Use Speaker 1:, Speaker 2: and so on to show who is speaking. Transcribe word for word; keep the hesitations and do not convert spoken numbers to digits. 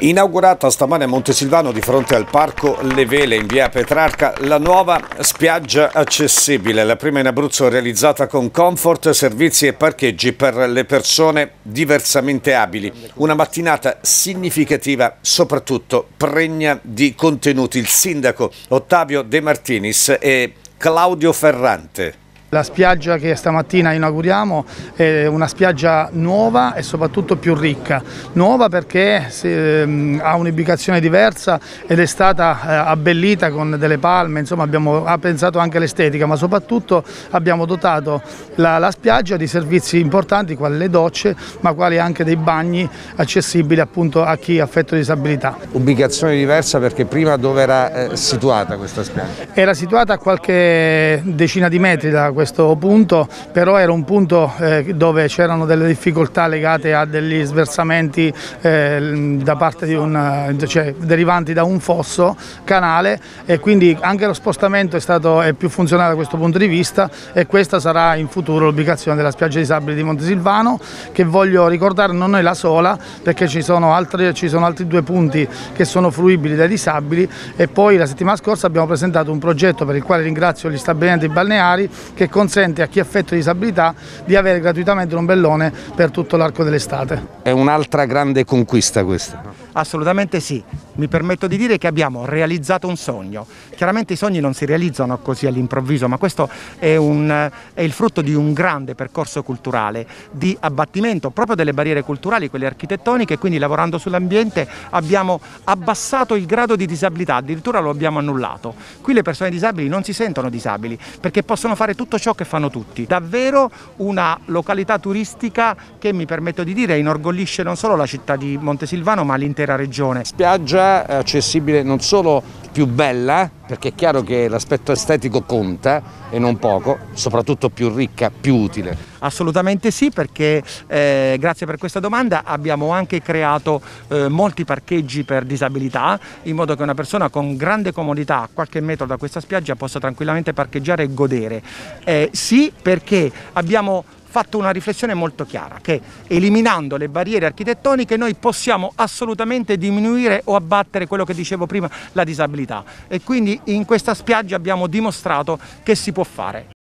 Speaker 1: Inaugurata stamane a Montesilvano di fronte al Parco Le Vele in via Petrarca la nuova spiaggia accessibile, la prima in Abruzzo realizzata con comfort, servizi e parcheggi per le persone diversamente abili. Una mattinata significativa, soprattutto pregna di contenuti. Il sindaco Ottavio De Martinis e Claudio Ferrante.
Speaker 2: La spiaggia che stamattina inauguriamo è una spiaggia nuova e soprattutto più ricca. Nuova perché eh, ha un'ubicazione diversa ed è stata eh, abbellita con delle palme, insomma abbiamo ha pensato anche all'estetica, ma soprattutto abbiamo dotato la, la spiaggia di servizi importanti quali le docce, ma quali anche dei bagni accessibili appunto a chi ha affetto disabilità.
Speaker 3: Ubicazione diversa perché prima dove era eh, situata questa spiaggia?
Speaker 2: Era situata a qualche decina di metri da questo punto, però era un punto eh, dove c'erano delle difficoltà legate a degli sversamenti eh, da parte di un, cioè, derivanti da un fosso canale, e quindi anche lo spostamento è stato è più funzionale da questo punto di vista, e questa sarà in futuro l'ubicazione della spiaggia disabili di Montesilvano, che voglio ricordare non è la sola, perché ci sono altri, ci sono altri due punti che sono fruibili dai disabili, e poi la settimana scorsa abbiamo presentato un progetto per il quale ringrazio gli stabilimenti balneari, che consente a chi ha affetto disabilità di avere gratuitamente un ombrellone per tutto l'arco dell'estate.
Speaker 3: È un'altra grande conquista questa.
Speaker 4: Assolutamente sì, mi permetto di dire che abbiamo realizzato un sogno. Chiaramente i sogni non si realizzano così all'improvviso, ma questo è, un, è il frutto di un grande percorso culturale, di abbattimento proprio delle barriere culturali, quelle architettoniche, quindi lavorando sull'ambiente abbiamo abbassato il grado di disabilità, addirittura lo abbiamo annullato. Qui le persone disabili non si sentono disabili perché possono fare tutto ciò che fanno tutti. Davvero una località turistica che, mi permetto di dire, inorgoglisce non solo la città di Montesilvano ma l'intera regione.
Speaker 3: Spiaggia accessibile, non solo più bella, perché è chiaro che l'aspetto estetico conta e non poco, soprattutto più ricca, più utile.
Speaker 4: Assolutamente sì, perché eh, grazie per questa domanda abbiamo anche creato eh, molti parcheggi per disabilità, in modo che una persona con grande comodità a qualche metro da questa spiaggia possa tranquillamente parcheggiare e godere. Eh, sì, perché abbiamo fatto una riflessione molto chiara, che eliminando le barriere architettoniche noi possiamo assolutamente diminuire o abbattere quello che dicevo prima, la disabilità, e quindi in questa spiaggia abbiamo dimostrato che si può fare.